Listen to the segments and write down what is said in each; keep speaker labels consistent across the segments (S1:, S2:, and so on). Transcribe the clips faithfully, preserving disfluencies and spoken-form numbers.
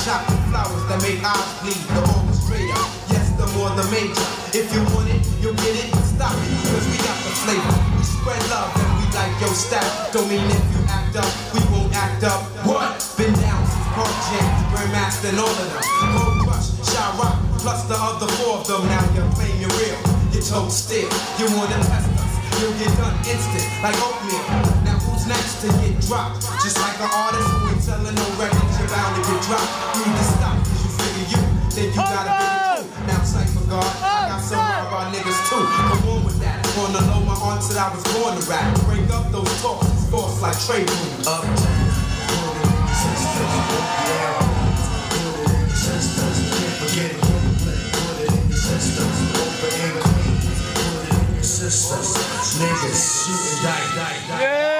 S1: chocolate flowers that make eyes bleed. The orchestrator, yes, the more the major. If you want it, you'll get it. Stop it, cause we got the flavor. We spread love and we like your style. Don't mean if you act up, we won't act up. What? Been down since Park Jams, Grandmaster and all of them. Cold Crush, Shy Rock, plus the other four of them. Now you claim you're real, you're told still. You wanna test us, you'll get done instant, like oatmeal. Now who's next to get dropped? Just like an artist who ain't selling no records, you're bound to get dropped. You need to stop, cause you figure you, then you gotta be the truth. Now Cypher God, I got some of our niggas too. Come on with that. On the low, my aunt said I was born to rap. Break up those talks, force like trade moves. Up. Niggas shoot and die, die, die. Yeah.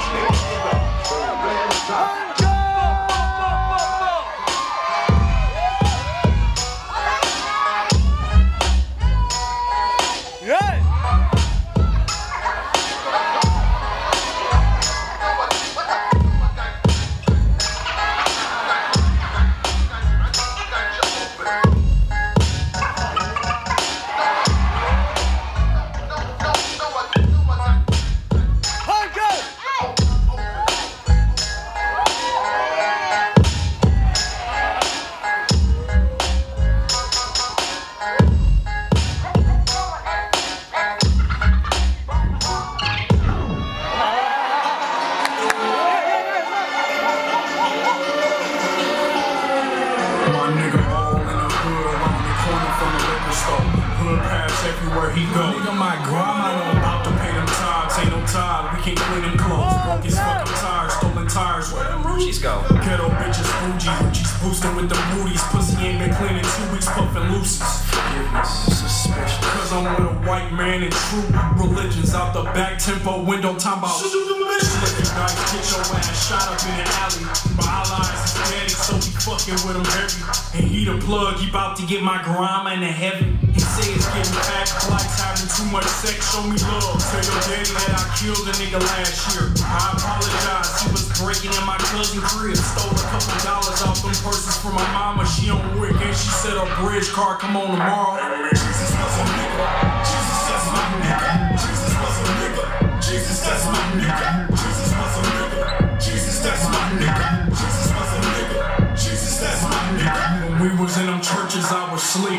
S2: Everywhere he go, nigga, my grandma know about to pay them tithes. Ain't no tide, we can't clean them clothes. Broke as fuck, I'm tired, stolen tires. Where them Ruchis go? Ghetto bitches, bougie, Ruchis boosting with the booties. Pussy ain't been clean in two weeks, puffin' loosies. Forgiveness, suspicion. Cause I'm with a white man and true religions. Out the back tempo window, time about slick you guys, get your ass shot up in the alley. But I lies his daddy, so we fucking with him heavy. And he the plug, he bout to get my grandma into heaven. He say it's getting back, likes having too much sex, show me love. Tell your daddy that I killed a nigga last year. I apologize, he was breaking in my cousin crib. Stole a couple dollars off them purses from my mama, she on work and she said her bridge car come on tomorrow. Jesus was a nigga, Jesus that's my nigga. Jesus was a nigga, Jesus that's my nigga. Jesus was a nigga, Jesus that's my nigga. Jesus was a nigga, Jesus that's my nigga. When we was in them churches I was asleep.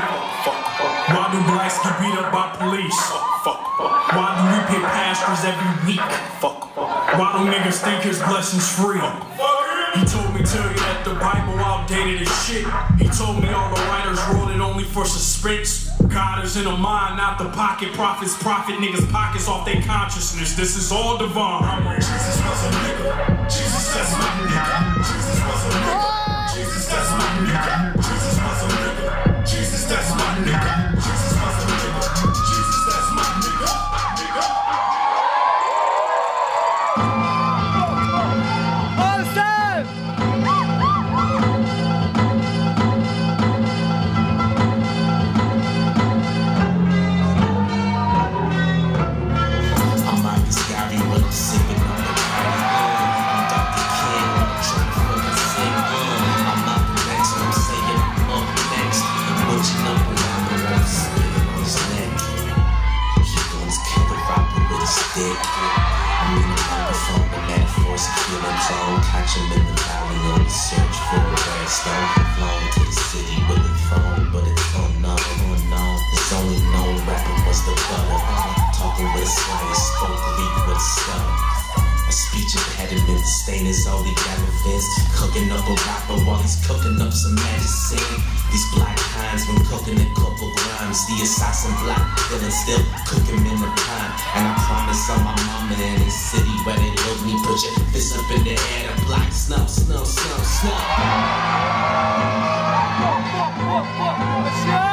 S2: Why do blacks get beat up by police? Why do we pay pastors every week? Why do niggas think his blessings free? He told me tell you that the Bible outdated as shit. He told me all the writers wrote it only for suspense. God is in the mind, not the pocket. Prophets profit niggas' pockets off their consciousness. This is all divine. Jesus was a nigga. Jesus that's my nigga. Jesus was a nigga. Jesus that's my nigga. Jesus was a nigga. Jesus that's my nigga. Jesus was a nigga. Jesus that's my nigga.
S3: I'm in the microphone, the metaphors are feeling clone. Catch him in the valley on the search for a rare stone. Flown to the city with a throne, but it's unknown, unknown. It's only known rapping was the butter. Talking with a slice, spoke leak with a stutter. A speech impediment, the stain is all the relevance. Cooking up a rapper while he's cooking up some medicine. These black hinds when cooking a couple grinds. The assassin black villain still cooking in the pine. And I promise on my mama in the city where they love me. Put your fists up in the air, the black snuff, snuff, snuff, snuff.